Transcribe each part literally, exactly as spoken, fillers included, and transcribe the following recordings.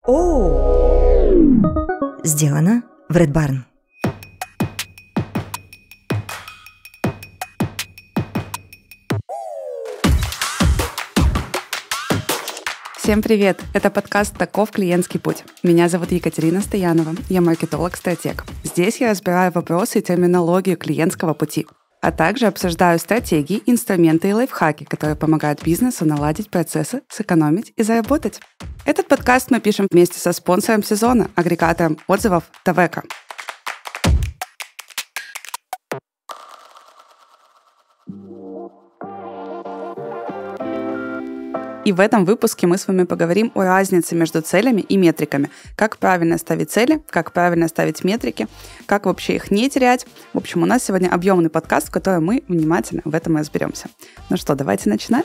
О! Сделано в Red Barn. Всем привет! Это подкаст «Таков клиентский путь». Меня зовут Екатерина Стоянова, я маркетолог-стратег. Здесь я разбираю вопросы и терминологию клиентского пути, а также обсуждаю стратегии, инструменты и лайфхаки, которые помогают бизнесу наладить процессы, сэкономить и заработать. Этот подкаст мы пишем вместе со спонсором сезона, агрегатором отзывов Тавека. И в этом выпуске мы с вами поговорим о разнице между целями и метриками. Как правильно ставить цели, как правильно ставить метрики, как вообще их не терять. В общем, у нас сегодня объемный подкаст, в котором мы внимательно в этом и разберемся. Ну что, давайте начинать.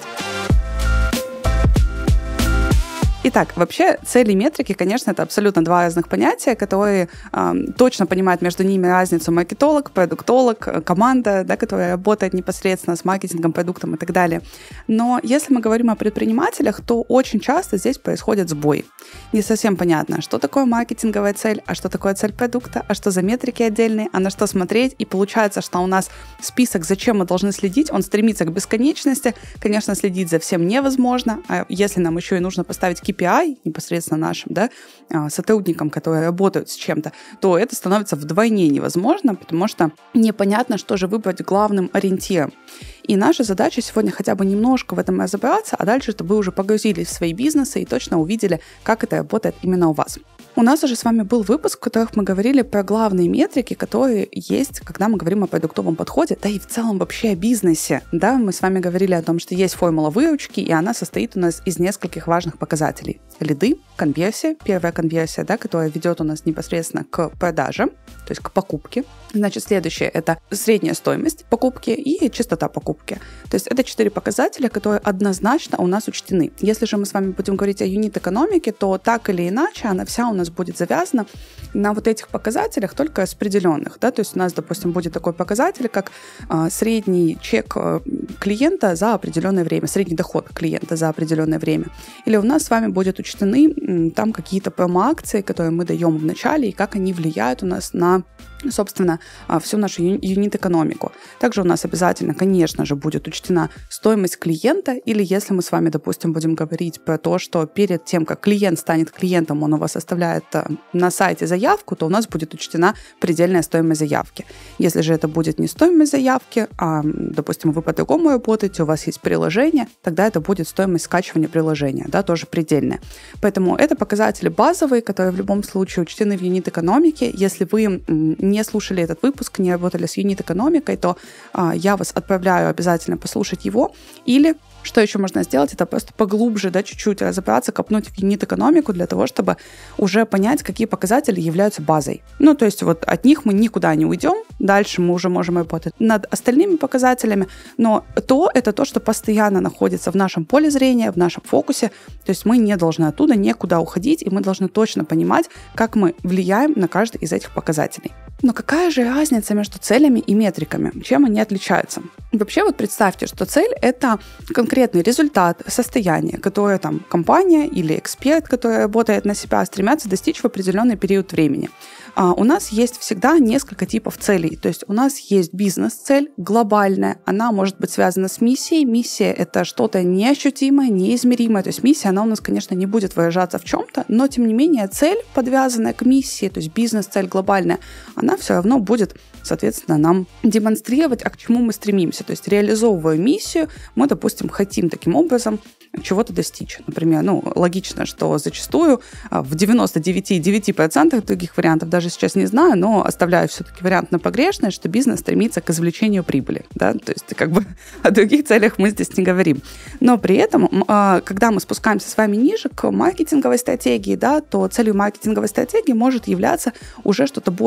Итак, вообще цели и метрики, конечно, это абсолютно два разных понятия, которые э, точно понимают между ними разницу маркетолог, продуктолог, команда, да, которая работает непосредственно с маркетингом, продуктом и так далее. Но если мы говорим о предпринимателях, то очень часто здесь происходит сбой. Не совсем понятно, что такое маркетинговая цель, а что такое цель продукта, а что за метрики отдельные, а на что смотреть. И получается, что у нас список, зачем мы должны следить, он стремится к бесконечности. Конечно, следить за всем невозможно, а если нам еще и нужно поставить кей пи ай непосредственно нашим, да, сотрудникам, которые работают с чем-то, то это становится вдвойне невозможно, потому что непонятно, что же выбрать главным ориентиром. И наша задача сегодня хотя бы немножко в этом разобраться, а дальше, чтобы вы уже погрузились в свои бизнесы и точно увидели, как это работает именно у вас. У нас уже с вами был выпуск, в котором мы говорили про главные метрики, которые есть, когда мы говорим о продуктовом подходе, да и в целом вообще о бизнесе. Да, мы с вами говорили о том, что есть формула выручки, и она состоит у нас из нескольких важных показателей. Лиды, конверсия, первая конверсия, да, которая ведет у нас непосредственно к продаже, то есть к покупке. Значит, следующее – это средняя стоимость покупки и частота покупки. То есть это четыре показателя, которые однозначно у нас учтены. Если же мы с вами будем говорить о юнит-экономике, то так или иначе она вся у нас будет завязана на вот этих показателях, только распределенных. Да? То есть у нас, допустим, будет такой показатель, как а, средний чек клиента за определенное время, средний доход клиента за определенное время. Или у нас с вами будет учтены м, там какие-то промо-акции, которые мы даем в начале, и как они влияют у нас на, собственно, всю нашу юнит-экономику. Также у нас обязательно, конечно же, будет учтена стоимость клиента, или если мы с вами, допустим, будем говорить про то, что перед тем, как клиент станет клиентом, он у вас оставляет на сайте заявку, то у нас будет учтена предельная стоимость заявки. Если же это будет не стоимость заявки, а, допустим, вы по-другому работаете, у вас есть приложение, тогда это будет стоимость скачивания приложения, да, тоже предельная. Поэтому это показатели базовые, которые в любом случае учтены в юнит-экономике. Если вы не слушали этот выпуск, не работали с юнит-экономикой, то а, я вас отправляю обязательно послушать его. Или, что еще можно сделать, это просто поглубже, да, чуть-чуть разобраться, копнуть в юнит-экономику для того, чтобы уже понять, какие показатели являются базой. Ну, то есть вот от них мы никуда не уйдем, дальше мы уже можем работать над остальными показателями, но то это то, что постоянно находится в нашем поле зрения, в нашем фокусе, то есть мы не должны оттуда никуда уходить, и мы должны точно понимать, как мы влияем на каждый из этих показателей. Но какая же разница между целями и метриками? Чем они отличаются? Вообще вот представьте, что цель – это конкретный результат, состояние, которое там компания или эксперт, который работает на себя, стремятся достичь в определенный период времени. А у нас есть всегда несколько типов целей. То есть у нас есть бизнес-цель глобальная, она может быть связана с миссией. Миссия – это что-то неощутимое, неизмеримое. То есть миссия, она у нас, конечно, не будет выражаться в чем-то, но тем не менее цель, подвязанная к миссии, то есть бизнес-цель глобальная, она все равно будет, соответственно, нам демонстрировать, а к чему мы стремимся. То есть реализовывая миссию, мы, допустим, хотим таким образом чего-то достичь. Например, ну, логично, что зачастую в девяносто девять целых девять десятых процента других вариантов, даже сейчас не знаю, но оставляю все-таки вариант на погрешность, что бизнес стремится к извлечению прибыли. Да? То есть как бы о других целях мы здесь не говорим. Но при этом, когда мы спускаемся с вами ниже к маркетинговой стратегии, да, то целью маркетинговой стратегии может являться уже что-то более узкое,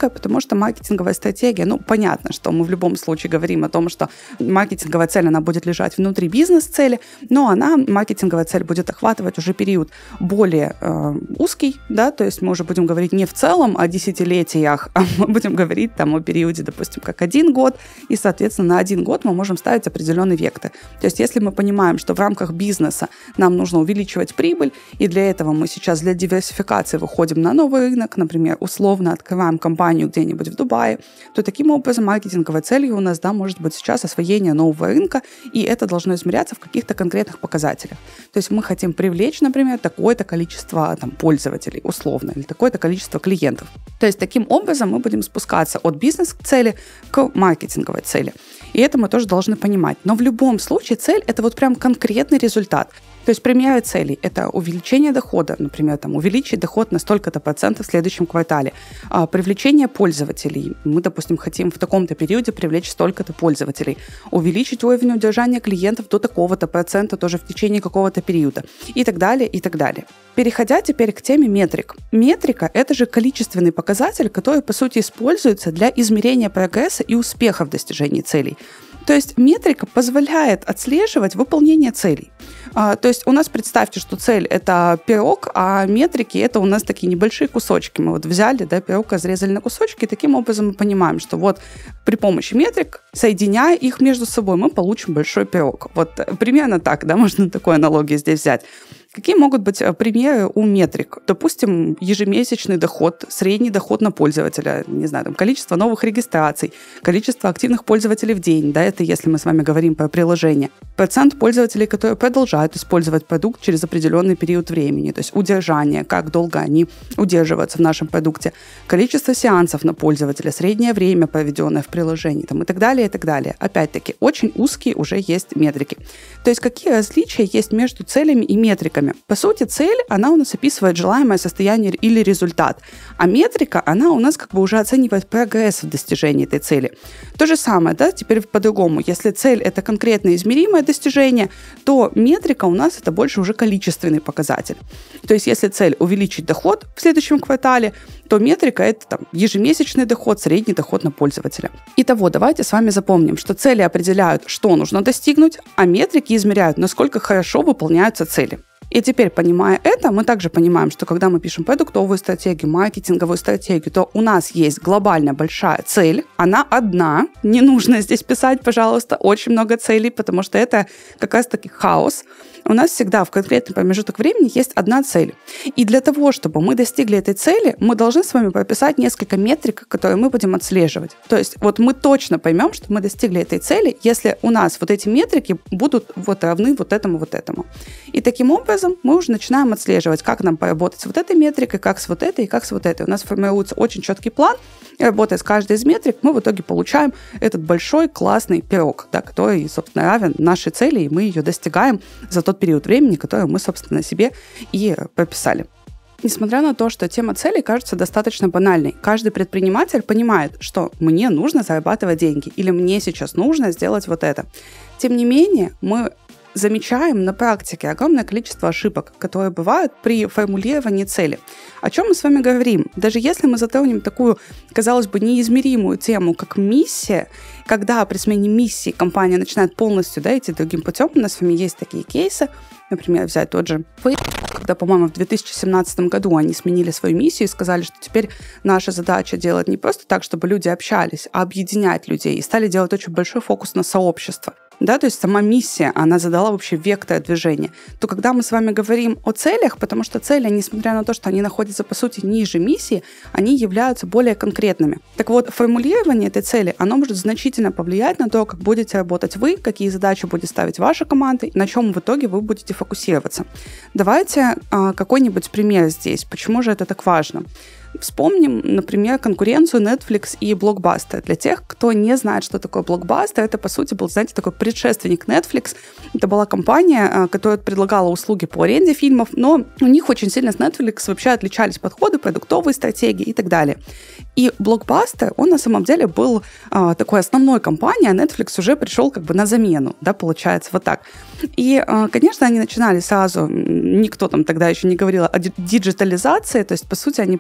узкая, потому что маркетинговая стратегия, ну, понятно, что мы в любом случае говорим о том, что маркетинговая цель, она будет лежать внутри бизнес-цели, но она, маркетинговая цель, будет охватывать уже период более э, узкий, да, то есть мы уже будем говорить не в целом о десятилетиях, а мы будем говорить там о периоде, допустим, как один год, и, соответственно, на один год мы можем ставить определенный вектор. То есть если мы понимаем, что в рамках бизнеса нам нужно увеличивать прибыль, и для этого мы сейчас для диверсификации выходим на новый рынок, например, условно открываем компанию где-нибудь в Дубае, то таким образом маркетинговой целью у нас, да, может быть сейчас освоение нового рынка, и это должно измеряться в каких-то конкретных показателях. То есть мы хотим привлечь, например, такое-то количество там, пользователей, условно, или такое-то количество клиентов. То есть таким образом мы будем спускаться от бизнес-цели к маркетинговой цели. И это мы тоже должны понимать. Но в любом случае цель – это вот прям конкретный результат. То есть примеры целей – это увеличение дохода, например, там, увеличить доход на столько-то процентов в следующем квартале, а, привлечение пользователей. Мы, допустим, хотим в таком-то периоде привлечь столько-то пользователей, увеличить уровень удержания клиентов до такого-то процента тоже в течение какого-то периода и так далее, и так далее. Переходя теперь к теме метрик. Метрика – это же количественный показатель, который, по сути, используется для измерения прогресса и успеха в достижении целей. То есть метрика позволяет отслеживать выполнение целей. А, то есть у нас, представьте, что цель – это пирог, а метрики – это у нас такие небольшие кусочки. Мы вот взяли, да, пирог, разрезали на кусочки, и таким образом мы понимаем, что вот при помощи метрик, соединяя их между собой, мы получим большой пирог. Вот примерно так, да, можно такую аналогию здесь взять. Какие могут быть примеры у метрик? Допустим, ежемесячный доход, средний доход на пользователя, не знаю, там, количество новых регистраций, количество активных пользователей в день, да, это если мы с вами говорим про приложение. Процент пользователей, которые продолжают использовать продукт через определенный период времени, то есть удержание, как долго они удерживаются в нашем продукте, количество сеансов на пользователя, среднее время, проведенное в приложении, там, и так далее, и так далее. Опять-таки, очень узкие уже есть метрики. То есть какие различия есть между целями и метриками? По сути, цель, она у нас описывает желаемое состояние или результат, а метрика, она у нас как бы уже оценивает прогресс в достижении этой цели. То же самое, да, теперь по-другому. Если цель – это конкретно измеримое достижение, то метрика у нас это больше уже количественный показатель. То есть если цель – увеличить доход в следующем квартале, то метрика – это там, ежемесячный доход, средний доход на пользователя. Итого, давайте с вами запомним, что цели определяют, что нужно достигнуть, а метрики измеряют, насколько хорошо выполняются цели. И теперь, понимая это, мы также понимаем, что когда мы пишем продуктовую стратегию, маркетинговую стратегию, то у нас есть глобальная большая цель, она одна, не нужно здесь писать, пожалуйста, очень много целей, потому что это как раз-таки хаос. У нас всегда в конкретный промежуток времени есть одна цель. И для того, чтобы мы достигли этой цели, мы должны с вами прописать несколько метрик, которые мы будем отслеживать. То есть вот мы точно поймем, что мы достигли этой цели, если у нас вот эти метрики будут вот равны вот этому, вот этому. И таким образом мы уже начинаем отслеживать, как нам поработать с вот этой метрикой, как с вот этой и как с вот этой. У нас формируется очень четкий план, и работая с каждой из метрик, мы в итоге получаем этот большой классный пирог, да, который, собственно, равен нашей цели, и мы ее достигаем за тот период времени, который мы, собственно, себе и прописали. Несмотря на то, что тема целей кажется достаточно банальной, каждый предприниматель понимает, что мне нужно зарабатывать деньги или мне сейчас нужно сделать вот это. Тем не менее, мы замечаем на практике огромное количество ошибок, которые бывают при формулировании цели. О чем мы с вами говорим? Даже если мы затронем такую, казалось бы, неизмеримую тему, как миссия, когда при смене миссии компания начинает полностью, да, идти другим путем, у нас с вами есть такие кейсы, например, взять тот же Facebook, когда, по-моему, в две тысячи семнадцатом году они сменили свою миссию и сказали, что теперь наша задача делать не просто так, чтобы люди общались, а объединять людей, и стали делать очень большой фокус на сообщество. Да, то есть сама миссия, она задала вообще вектор движения. То когда мы с вами говорим о целях, потому что цели, несмотря на то, что они находятся, по сути, ниже миссии, они являются более конкретными. Так вот, формулирование этой цели, оно может значительно повлиять на то, как будете работать вы, какие задачи будет ставить ваша команда, и на чем в итоге вы будете фокусироваться. Давайте а, какой-нибудь пример здесь. Почему же это так важно? Вспомним, например, конкуренцию Netflix и Blockbuster. Для тех, кто не знает, что такое Blockbuster, это, по сути, был, знаете, такой предшественник Netflix. Это была компания, которая предлагала услуги по аренде фильмов, но у них очень сильно с Netflix вообще отличались подходы, продуктовые стратегии и так далее. И Blockbuster, он на самом деле был а, такой основной компанией, а Netflix уже пришел как бы на замену, да, получается, вот так. И, а, конечно, они начинали сразу, никто там тогда еще не говорил о диджитализации, то есть, по сути, они просто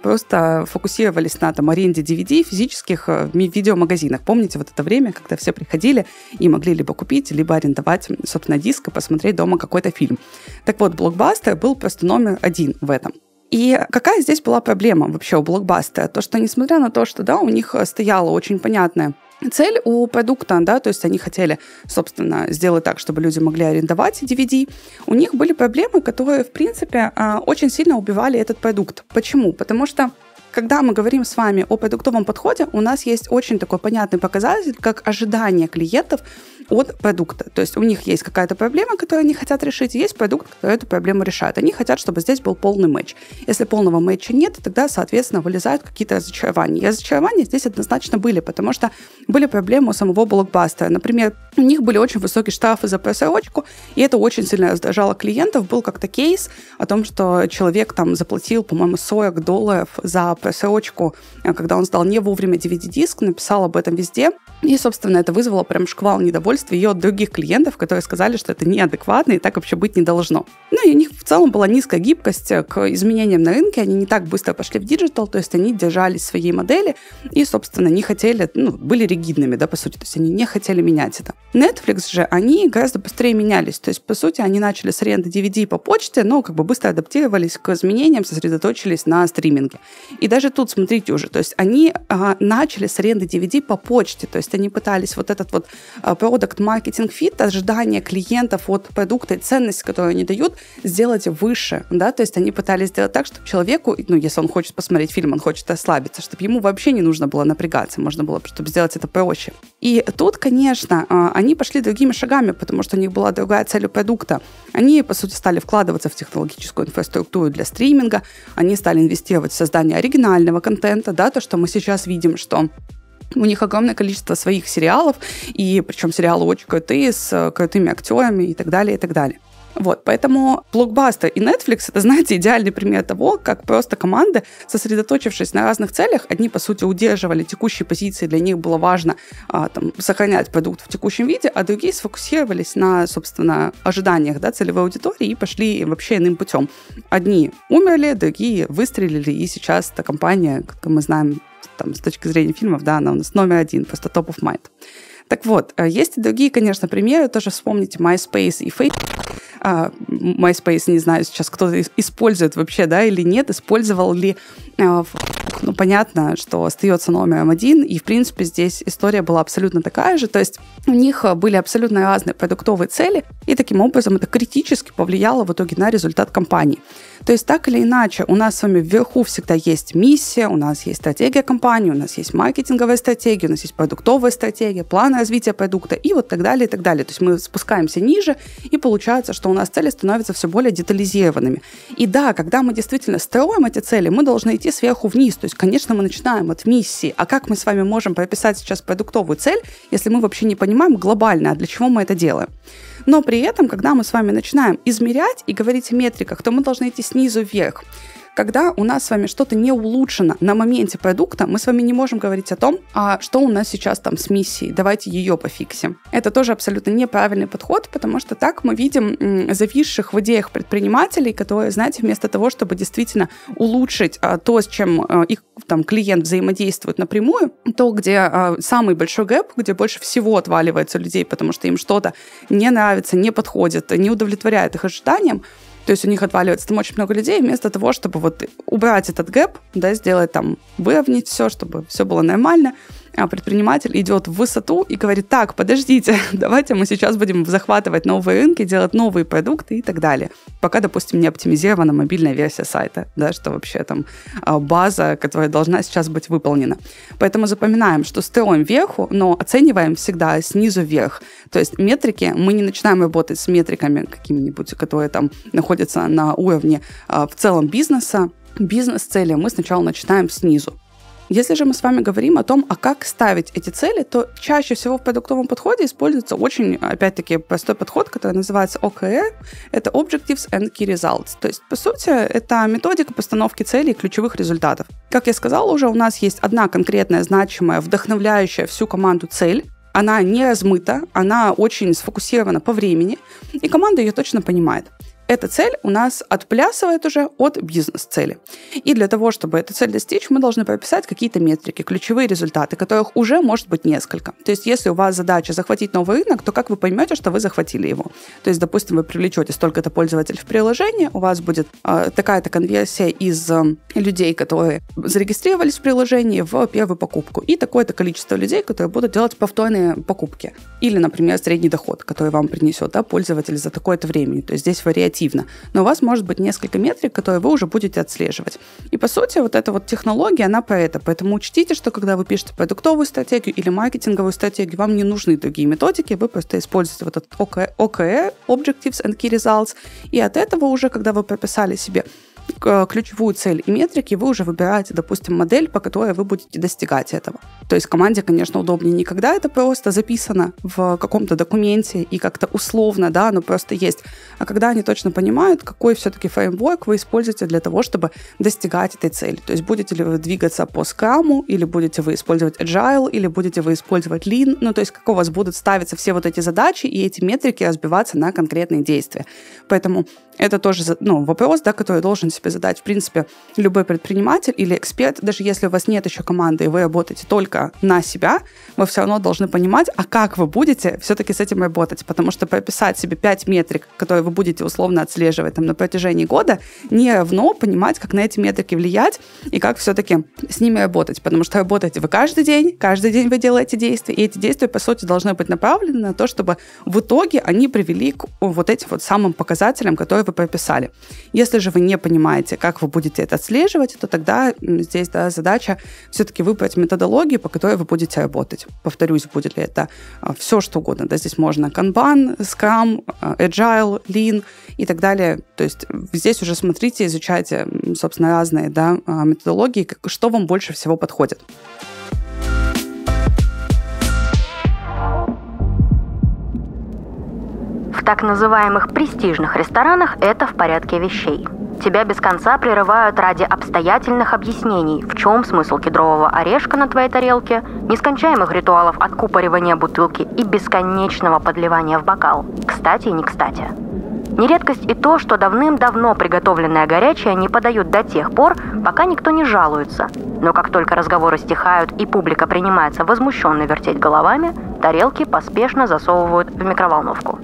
э, фокусировались на там, аренде ди ви ди в физических э, видеомагазинах. Помните вот это время, когда все приходили и могли либо купить, либо арендовать, собственно, диск и посмотреть дома какой-то фильм. Так вот, Blockbuster был просто номер один в этом. И какая здесь была проблема вообще у Blockbuster? То, что несмотря на то, что да, у них стояла очень понятная цель у продукта, да, то есть они хотели, собственно, сделать так, чтобы люди могли арендовать ди ви ди, у них были проблемы, которые, в принципе, очень сильно убивали этот продукт. Почему? Потому что когда мы говорим с вами о продуктовом подходе, у нас есть очень такой понятный показатель, как ожидание клиентов от продукта. То есть у них есть какая-то проблема, которую они хотят решить, и есть продукт, который эту проблему решает. Они хотят, чтобы здесь был полный матч. Если полного матча нет, тогда, соответственно, вылезают какие-то разочарования. И разочарования здесь однозначно были, потому что были проблемы у самого Blockbuster. Например, у них были очень высокие штрафы за просрочку, и это очень сильно раздражало клиентов. Был как-то кейс о том, что человек там заплатил, по-моему, сорок долларов за просрочку, когда он сдал не вовремя ди ви ди-диск, написал об этом везде. И, собственно, это вызвало прям шквал недовольствия и от других клиентов, которые сказали, что это неадекватно и так вообще быть не должно. Ну и у них в целом была низкая гибкость к изменениям на рынке, они не так быстро пошли в диджитал, то есть они держались своей модели и, собственно, не хотели, ну, были ригидными, да, по сути, то есть они не хотели менять это. Netflix же, они гораздо быстрее менялись, то есть, по сути, они начали с аренды ди ви ди по почте, но как бы быстро адаптировались к изменениям, сосредоточились на стриминге. И даже тут, смотрите уже, то есть они а, начали с аренды ди ви ди по почте, то есть они пытались вот этот вот product marketing fit, ожидание клиентов от продукта и ценность, которую они дают, сделать выше, да, то есть они пытались сделать так, чтобы человеку, ну, если он хочет посмотреть фильм, он хочет расслабиться, чтобы ему вообще не нужно было напрягаться, можно было, чтобы сделать это проще. И тут, конечно, они пошли другими шагами, потому что у них была другая цель у продукта. Они, по сути, стали вкладываться в технологическую инфраструктуру для стриминга, они стали инвестировать в создание оригинального контента, да, то, что мы сейчас видим, что у них огромное количество своих сериалов, и причем сериалы очень крутые, с крутыми актерами и так далее, и так далее. Вот, поэтому Blockbuster и Netflix — это, знаете, идеальный пример того, как просто команды, сосредоточившись на разных целях, одни, по сути, удерживали текущие позиции, для них было важно а, там, сохранять продукт в текущем виде, а другие сфокусировались на, собственно, ожиданиях, да, целевой аудитории и пошли вообще иным путем. Одни умерли, другие выстрелили, и сейчас эта компания, как мы знаем, там, с точки зрения фильмов, да, она у нас номер один, просто top of mind. Так вот, есть и другие, конечно, примеры, тоже вспомните MySpace и Facebook. MySpace, не знаю, сейчас кто-то использует вообще, да, или нет, использовал ли, ну, понятно, что остается номером один, и, в принципе, здесь история была абсолютно такая же, то есть у них были абсолютно разные продуктовые цели, и таким образом это критически повлияло в итоге на результат компании. То есть так или иначе, у нас с вами вверху всегда есть миссия, у нас есть стратегия компании, у нас есть маркетинговая стратегия, у нас есть продуктовая стратегия, план развития продукта и вот так далее, и так далее. То есть мы спускаемся ниже, и получается, что у нас цели становятся все более детализированными. И да, когда мы действительно строим эти цели, мы должны идти сверху вниз. То есть, конечно, мы начинаем от миссии. А как мы с вами можем прописать сейчас продуктовую цель, если мы вообще не понимаем глобально, а для чего мы это делаем? Но при этом, когда мы с вами начинаем измерять и говорить о метриках, то мы должны идти снизу вверх. Когда у нас с вами что-то не улучшено на моменте продукта, мы с вами не можем говорить о том, а что у нас сейчас там с миссией, давайте ее пофиксим. Это тоже абсолютно неправильный подход, потому что так мы видим м, зависших в идеях предпринимателей, которые, знаете, вместо того, чтобы действительно улучшить а, то, с чем а, их там клиент взаимодействует напрямую, то, где а, самый большой гэп, где больше всего отваливается людей, потому что им что-то не нравится, не подходит, не удовлетворяет их ожиданиям, то есть у них отваливается там очень много людей, вместо того, чтобы вот убрать этот гэп, да, сделать там, выровнять все, чтобы все было нормально, а предприниматель идет в высоту и говорит: так, подождите, давайте мы сейчас будем захватывать новые рынки, делать новые продукты и так далее. Пока, допустим, не оптимизирована мобильная версия сайта, да, что вообще там база, которая должна сейчас быть выполнена. Поэтому запоминаем, что строим вверху, но оцениваем всегда снизу вверх. То есть метрики, мы не начинаем работать с метриками какими-нибудь, которые там находятся на уровне в целом бизнеса. Бизнес-цели мы сначала начинаем снизу. Если же мы с вами говорим о том, а как ставить эти цели, то чаще всего в продуктовом подходе используется очень, опять-таки, простой подход, который называется о ка эр. Это Objectives and Key Results. То есть, по сути, это методика постановки целей и ключевых результатов. Как я сказала уже, у нас есть одна конкретная, значимая, вдохновляющая всю команду цель. Она не размыта, она очень сфокусирована по времени, и команда ее точно понимает. эта цель у нас отплясывает уже от бизнес-цели. И для того, чтобы эту цель достичь, мы должны прописать какие-то метрики, ключевые результаты, которых уже может быть несколько. То есть если у вас задача захватить новый рынок, то как вы поймете, что вы захватили его? То есть, допустим, вы привлечете столько-то пользователей в приложение, у вас будет э, такая-то конверсия из э, людей, которые зарегистрировались в приложении, в первую покупку, и такое-то количество людей, которые будут делать повторные покупки. Или, например, средний доход, который вам принесет, да, пользователь за такое-то время. То есть здесь вариативно. Но у вас может быть несколько метрик, которые вы уже будете отслеживать. И, по сути, вот эта вот технология, она про это. Поэтому учтите, что когда вы пишете продуктовую стратегию или маркетинговую стратегию, вам не нужны другие методики, вы просто используете вот этот о ка эр, Objectives and Key Results, и от этого уже, когда вы прописали себе ключевую цель и метрики, вы уже выбираете, допустим, модель, по которой вы будете достигать этого. То есть команде, конечно, удобнее не когда это просто записано в каком-то документе и как-то условно, да, оно просто есть, а когда они точно понимают, какой все-таки фреймворк вы используете для того, чтобы достигать этой цели. То есть будете ли вы двигаться по скраму, или будете вы использовать agile, или будете вы использовать lean, ну, то есть как у вас будут ставиться все вот эти задачи и эти метрики разбиваться на конкретные действия. Поэтому это тоже, ну, вопрос, да, который должен себе задать, в принципе, любой предприниматель или эксперт. Даже если у вас нет еще команды, и вы работаете только на себя, вы все равно должны понимать, а как вы будете все-таки с этим работать. Потому что прописать себе пять метрик, которые вы будете условно отслеживать там, на протяжении года, не равно понимать, как на эти метрики влиять и как все-таки с ними работать. Потому что работаете вы каждый день, каждый день вы делаете действия, и эти действия, по сути, должны быть направлены на то, чтобы в итоге они привели к вот этим вот самым показателям, которые вы прописали. Если же вы не понимаете, как вы будете это отслеживать, то тогда здесь, да, задача все-таки выбрать методологию, по которой вы будете работать. Повторюсь, будет ли это все, что угодно. Да, здесь можно Kanban, Scrum, Agile, Lean и так далее. То есть здесь уже смотрите, изучайте, собственно, разные, да, методологии, что вам больше всего подходит. В так называемых престижных ресторанах это в порядке вещей. Тебя без конца прерывают ради обстоятельных объяснений, в чем смысл кедрового орешка на твоей тарелке, нескончаемых ритуалов откупоривания бутылки и бесконечного подливания в бокал. Кстати и не кстати. Не редкость и то, что давным-давно приготовленное горячее не подают до тех пор, пока никто не жалуется. Но как только разговоры стихают и публика принимается возмущенно вертеть головами, тарелки поспешно засовывают в микроволновку.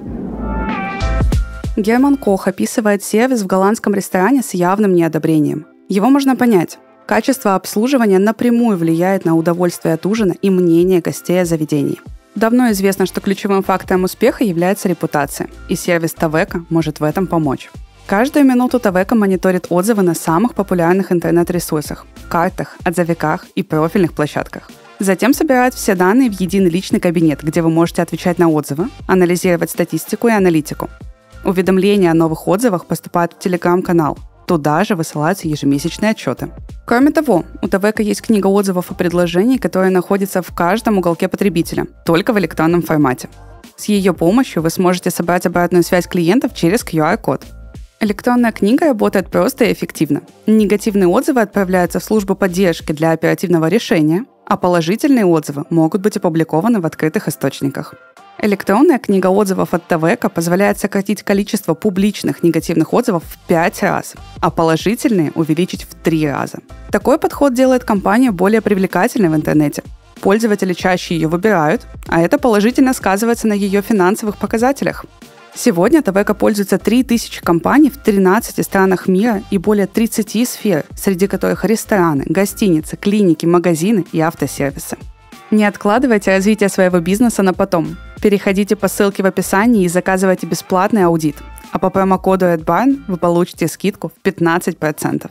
Герман Кох описывает сервис в голландском ресторане с явным неодобрением. Его можно понять. Качество обслуживания напрямую влияет на удовольствие от ужина и мнение гостей о заведении. Давно известно, что ключевым фактором успеха является репутация, и сервис Тавека может в этом помочь. Каждую минуту Тавека мониторит отзывы на самых популярных интернет-ресурсах, картах, отзывиках и профильных площадках. Затем собирает все данные в единый личный кабинет, где вы можете отвечать на отзывы, анализировать статистику и аналитику. Уведомления о новых отзывах поступают в Телеграм-канал. Туда же высылаются ежемесячные отчеты. Кроме того, у Тавека есть книга отзывов и предложений, которая находится в каждом уголке потребителя, только в электронном формате. С ее помощью вы сможете собрать обратную связь клиентов через ку ар код. Электронная книга работает просто и эффективно. Негативные отзывы отправляются в службу поддержки для оперативного решения, а положительные отзывы могут быть опубликованы в открытых источниках. Электронная книга отзывов от Тавека позволяет сократить количество публичных негативных отзывов в пять раз, а положительные увеличить в три раза. Такой подход делает компанию более привлекательной в интернете. Пользователи чаще ее выбирают, а это положительно сказывается на ее финансовых показателях. Сегодня Тавека пользуется три тысячи компаний в тринадцати странах мира и более тридцати сфер, среди которых рестораны, гостиницы, клиники, магазины и автосервисы. Не откладывайте развитие своего бизнеса на потом. Переходите по ссылке в описании и заказывайте бесплатный аудит. А по промокоду RedBarn вы получите скидку в пятнадцать процентов.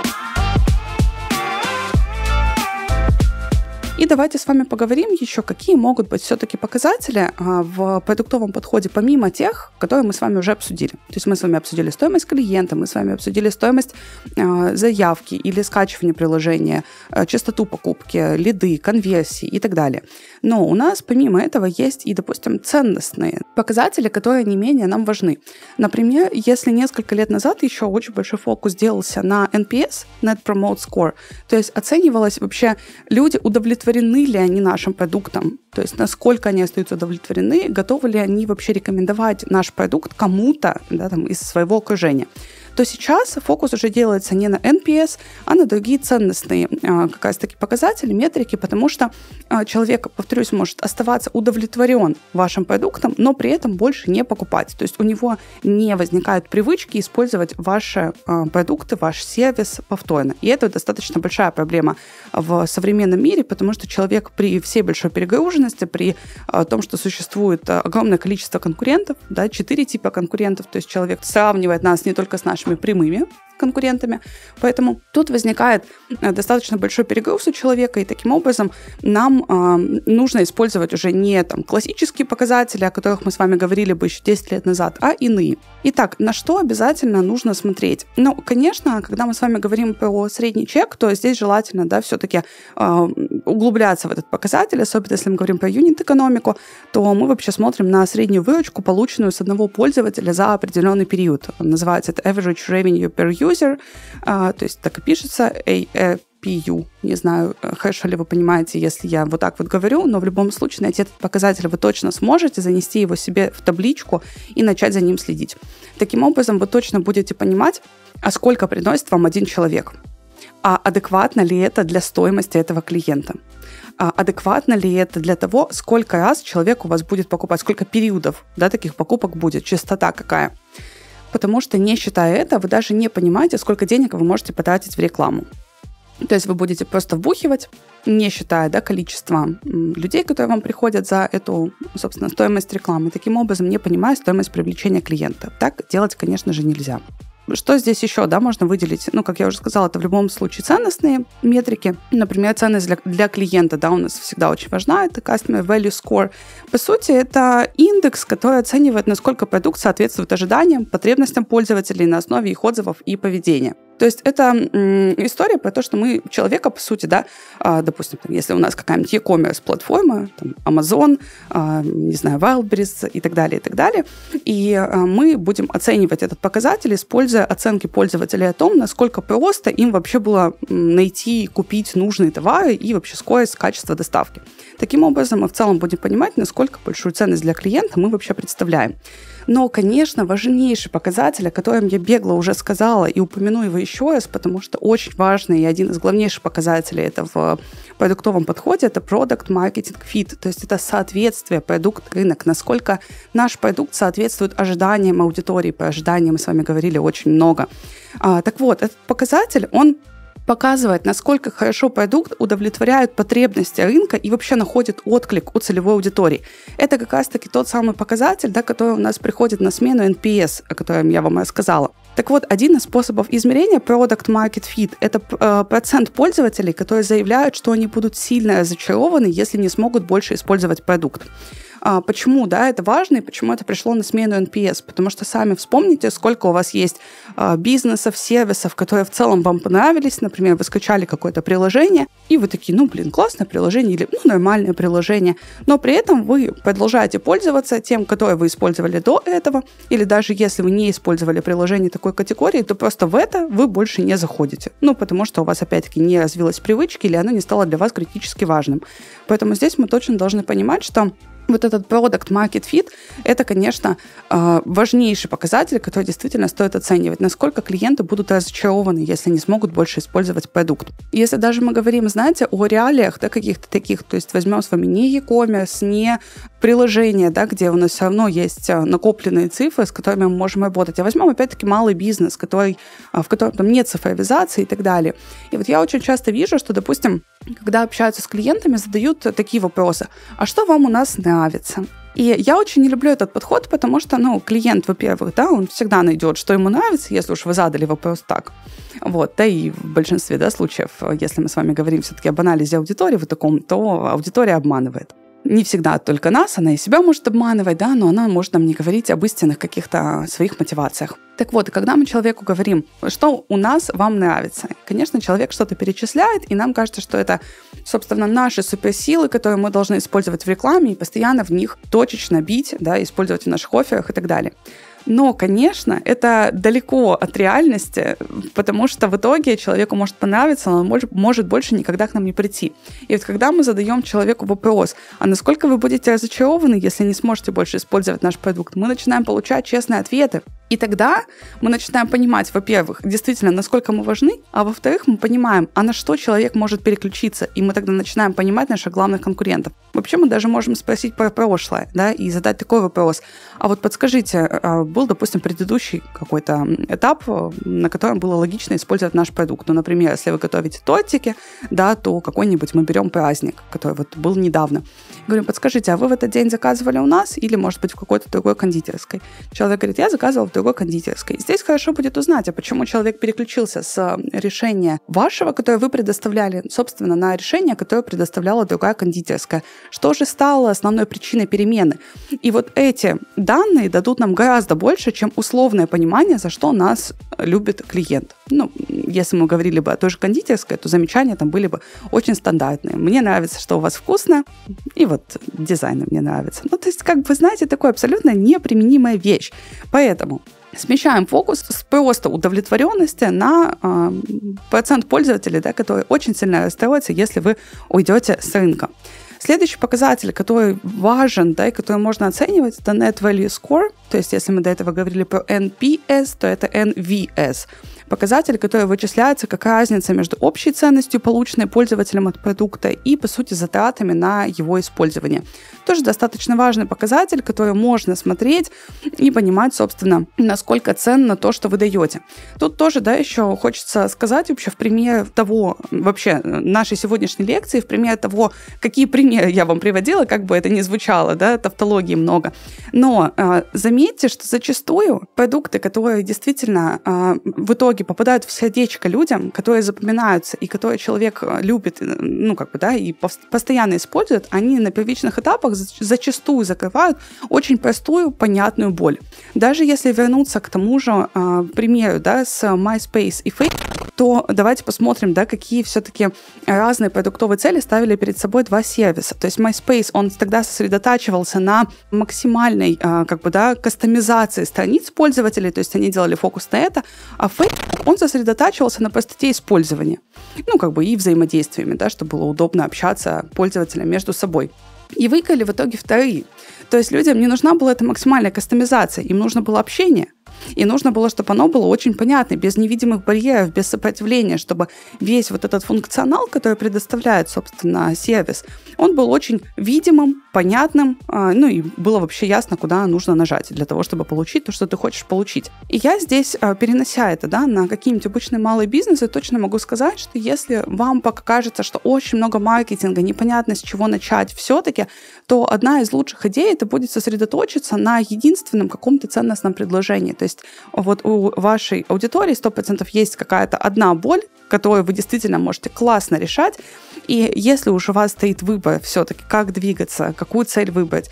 И давайте с вами поговорим еще, какие могут быть все-таки показатели в продуктовом подходе, помимо тех, которые мы с вами уже обсудили. То есть мы с вами обсудили стоимость клиента, мы с вами обсудили стоимость заявки или скачивания приложения, частоту покупки, лиды, конверсии и так далее. Но у нас помимо этого есть и, допустим, ценностные показатели, которые не менее нам важны. Например, если несколько лет назад еще очень большой фокус делался на эн пи эс, Net Promote Score, то есть оценивалось вообще, люди удовлетворены удовлетворены ли они нашим продуктом, то есть насколько они остаются удовлетворены, готовы ли они вообще рекомендовать наш продукт кому-то, да, там, из своего окружения, то сейчас фокус уже делается не на эн пи эс, а на другие ценностные как раз таки показатели, метрики, потому что человек, повторюсь, может оставаться удовлетворен вашим продуктом, но при этом больше не покупать. То есть у него не возникают привычки использовать ваши продукты, ваш сервис повторно. И это достаточно большая проблема в современном мире, потому что человек при всей большой перегруженности, при том, что существует огромное количество конкурентов, да, четыре типа конкурентов, то есть человек сравнивает нас не только с нашими прямыми конкурентами. Поэтому тут возникает достаточно большой перегруз у человека, и таким образом нам э, нужно использовать уже не там, классические показатели, о которых мы с вами говорили бы еще десять лет назад, а иные. Итак, на что обязательно нужно смотреть? Ну, конечно, когда мы с вами говорим про средний чек, то здесь желательно, да, все-таки э, углубляться в этот показатель, особенно если мы говорим про юнит-экономику, то мы вообще смотрим на среднюю выручку, полученную с одного пользователя за определенный период. Называется это average revenue per user, uh, то есть так и пишется, эй эй пи ю. Не знаю, хорошо ли вы понимаете, если я вот так вот говорю, но в любом случае найти этот показатель вы точно сможете, занести его себе в табличку и начать за ним следить. Таким образом, вы точно будете понимать, а сколько приносит вам один человек, а адекватно ли это для стоимости этого клиента, а адекватно ли это для того, сколько раз человек у вас будет покупать, сколько периодов, да, таких покупок будет, частота какая. Потому что, не считая это, вы даже не понимаете, сколько денег вы можете потратить в рекламу. То есть вы будете просто вбухивать, не считая, да, количество людей, которые вам приходят за эту, собственно, стоимость рекламы. Таким образом, не понимая стоимость привлечения клиента. Так делать, конечно же, нельзя. Что здесь еще, да, можно выделить? Ну, как я уже сказала, это в любом случае ценностные метрики. Например, ценность для, для клиента, да, у нас всегда очень важна, это Customer Value Score. По сути, это индекс, который оценивает, насколько продукт соответствует ожиданиям, потребностям пользователей на основе их отзывов и поведения. То есть это м, история про то, что мы человека, по сути, да, а, допустим, там, если у нас какая-нибудь e-commerce платформа, там, Amazon, а, не знаю, Wildberries и так далее, и так далее, и а, мы будем оценивать этот показатель, используя оценки пользователей о том, насколько просто им вообще было найти и купить нужные товары и вообще скорость, качество доставки. Таким образом, мы в целом будем понимать, насколько большую ценность для клиента мы вообще представляем. Но, конечно, важнейший показатель, о котором я бегло уже сказала и упомяну его еще раз, потому что очень важный и один из главнейших показателей это в продуктовом подходе, это Product Marketing Fit, то есть это соответствие продукт-рынок, насколько наш продукт соответствует ожиданиям аудитории. По ожиданиям мы с вами говорили очень много. А, так вот, этот показатель, он показывает, насколько хорошо продукт удовлетворяет потребности рынка и вообще находит отклик у целевой аудитории. Это как раз-таки тот самый показатель, да, который у нас приходит на смену эн пи эс, о котором я вам рассказала. Так вот, один из способов измерения Product Market Fit – это э, процент пользователей, которые заявляют, что они будут сильно разочарованы, если не смогут больше использовать продукт. А, почему, да, это важно и почему это пришло на смену эн пи эс? Потому что сами вспомните, сколько у вас есть а, бизнесов, сервисов, которые в целом вам понравились. Например, вы скачали какое-то приложение, и вы такие, ну, блин, классное приложение или, ну, нормальное приложение. Но при этом вы продолжаете пользоваться тем, которое вы использовали до этого, или даже если вы не использовали приложение такой категории, то просто в это вы больше не заходите. Ну, потому что у вас, опять-таки, не развилась привычка или оно не стало для вас критически важным. Поэтому здесь мы точно должны понимать, что вот этот Product Market Fit – это, конечно, важнейший показатель, который действительно стоит оценивать, насколько клиенты будут разочарованы, если не смогут больше использовать продукт. Если даже мы говорим, знаете, о реалиях, да, каких-то таких, то есть возьмем с вами не e-commerce, не приложение, да, где у нас все равно есть накопленные цифры, с которыми мы можем работать, а возьмем, опять-таки, малый бизнес, который, в котором там нет цифровизации и так далее. И вот я очень часто вижу, что, допустим, когда общаются с клиентами, задают такие вопросы. А что вам у нас нравится? И я очень не люблю этот подход, потому что, ну, клиент, во-первых, да, он всегда найдет, что ему нравится, если уж вы задали вопрос так. Вот, да, и в большинстве, да, случаев, если мы с вами говорим все-таки об анализе аудитории в таком, то аудитория обманывает. Не всегда только нас, она и себя может обманывать, да, но она может нам не говорить об истинных каких-то своих мотивациях. Так вот, и когда мы человеку говорим, что у нас вам нравится, конечно, человек что-то перечисляет, и нам кажется, что это, собственно, наши суперсилы, которые мы должны использовать в рекламе и постоянно в них точечно бить, да, использовать в наших офферах и так далее. Но, конечно, это далеко от реальности, потому что в итоге человеку может понравиться, но он может, может больше никогда к нам не прийти. И вот когда мы задаем человеку вопрос, а насколько вы будете разочарованы, если не сможете больше использовать наш продукт, мы начинаем получать честные ответы. И тогда мы начинаем понимать, во-первых, действительно, насколько мы важны, а во-вторых, мы понимаем, а на что человек может переключиться, и мы тогда начинаем понимать наших главных конкурентов. Вообще мы даже можем спросить про прошлое, да, и задать такой вопрос. А вот подскажите, был, допустим, предыдущий какой-то этап, на котором было логично использовать наш продукт. Ну, например, если вы готовите тортики, да, то какой-нибудь мы берем праздник, который вот был недавно. Говорим, подскажите, а вы в этот день заказывали у нас или, может быть, в какой-то другой кондитерской? Человек говорит, я заказывал в другой кондитерской. Здесь хорошо будет узнать, а почему человек переключился с решения вашего, которое вы предоставляли, собственно, на решение, которое предоставляла другая кондитерская. Что же стало основной причиной перемены? И вот эти данные дадут нам гораздо больше, чем условное понимание, за что нас любит клиент. Ну, если мы говорили бы о той же кондитерской, то замечания там были бы очень стандартные. Мне нравится, что у вас вкусно, и вот дизайн мне нравится. Ну, то есть, как бы, знаете, такая абсолютно неприменимая вещь. Поэтому смещаем фокус с просто удовлетворенности на э, процент пользователей, да, которые очень сильно расстроятся, если вы уйдете с рынка. Следующий показатель, который важен, да, и который можно оценивать, это Net Value Score. То есть, если мы до этого говорили про эн пи эс, то это эн ви эс. Показатель, который вычисляется как разница между общей ценностью, полученной пользователем от продукта, и, по сути, затратами на его использование. Тоже достаточно важный показатель, который можно смотреть и понимать, собственно, насколько ценно то, что вы даете. Тут тоже, да, еще хочется сказать вообще в пример того, вообще нашей сегодняшней лекции, в пример того, какие примеры я вам приводила, как бы это ни звучало, да, тавтологии много. Но э, заметьте, что зачастую продукты, которые действительно э, в итоге попадают в сердечко людям, которые запоминаются и которые человек любит, ну, как бы, да, и постоянно использует, они на первичных этапах зачастую закрывают очень простую, понятную боль. Даже если вернуться к тому же э, примеру, да, с MySpace и Facebook, то давайте посмотрим, да, какие все-таки разные продуктовые цели ставили перед собой два сервиса. То есть MySpace, он тогда сосредотачивался на максимальной, э, как бы, да, кастомизации страниц пользователей, то есть они делали фокус на это, а Facebook, он сосредотачивался на простоте использования, ну, как бы, и взаимодействиями, да, чтобы было удобно общаться пользователям между собой. И выиграли в итоге вторые. То есть людям не нужна была эта максимальная кастомизация, им нужно было общение. И нужно было, чтобы оно было очень понятно, без невидимых барьеров, без сопротивления, чтобы весь вот этот функционал, который предоставляет, собственно, сервис, он был очень видимым, понятным, ну и было вообще ясно, куда нужно нажать для того, чтобы получить то, что ты хочешь получить. И я здесь, перенося это, да, на какие-нибудь обычные малые бизнесы, точно могу сказать, что если вам пока кажется, что очень много маркетинга, непонятно с чего начать все-таки, то одна из лучших идей это будет сосредоточиться на единственном каком-то ценностном предложении. То есть вот у вашей аудитории сто процентов есть какая-то одна боль, которую вы действительно можете классно решать. И если уж у вас стоит выбор все-таки, как двигаться, какую цель выбрать,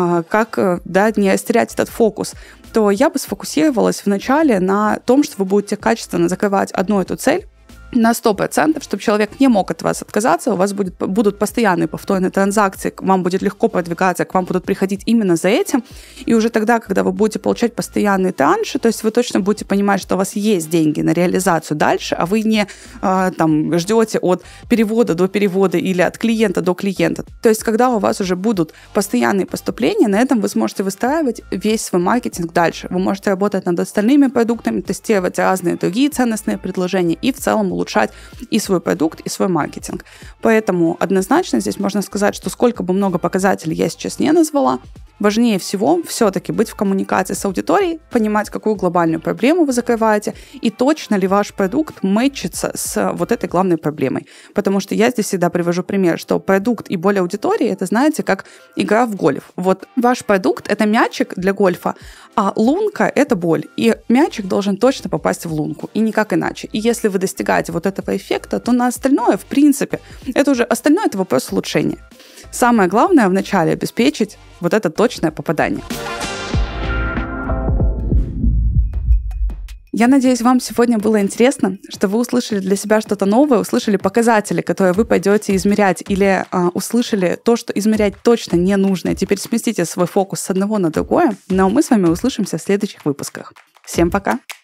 как, да, не растерять этот фокус, то я бы сфокусировалась вначале на том, что вы будете качественно закрывать одну эту цель, на сто процентов, чтобы человек не мог от вас отказаться, у вас будет, будут постоянные повторные транзакции, к вам будет легко продвигаться, к вам будут приходить именно за этим, и уже тогда, когда вы будете получать постоянные транши, то есть вы точно будете понимать, что у вас есть деньги на реализацию дальше, а вы не э, там, ждете от перевода до перевода или от клиента до клиента. То есть когда у вас уже будут постоянные поступления, на этом вы сможете выстраивать весь свой маркетинг дальше. Вы можете работать над остальными продуктами, тестировать разные другие ценностные предложения и в целом улучшать и свой продукт, и свой маркетинг. Поэтому однозначно здесь можно сказать, что сколько бы много показателей я сейчас не назвала, важнее всего все-таки быть в коммуникации с аудиторией, понимать, какую глобальную проблему вы закрываете, и точно ли ваш продукт мэтчится с вот этой главной проблемой. Потому что я здесь всегда привожу пример, что продукт и боль аудитории, это, знаете, как игра в гольф. Вот ваш продукт — это мячик для гольфа, а лунка — это боль. И мячик должен точно попасть в лунку, и никак иначе. И если вы достигаете вот этого эффекта, то на остальное, в принципе, это уже остальное — это вопрос улучшения. Самое главное вначале обеспечить вот это точное попадание. Я надеюсь, вам сегодня было интересно, что вы услышали для себя что-то новое, услышали показатели, которые вы пойдете измерять, или а, услышали то, что измерять точно не нужно. Теперь сместите свой фокус с одного на другое. Но мы с вами услышимся в следующих выпусках. Всем пока!